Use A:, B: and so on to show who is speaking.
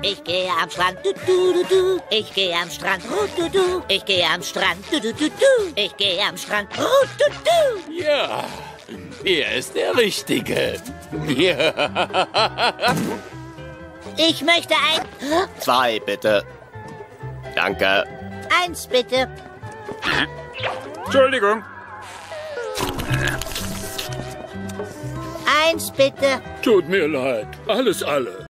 A: Ich gehe am Strand, du, du, du, du. Ich gehe am Strand, du, du. Ich gehe am Strand, du, du, du, du. Ich gehe am Strand, du, du.
B: Ja, er ist der Richtige.
A: Ich möchte ein...
C: 2, bitte. Danke.
A: 1, bitte.
D: Entschuldigung.
A: 1, bitte.
D: Tut mir leid. Alles alle.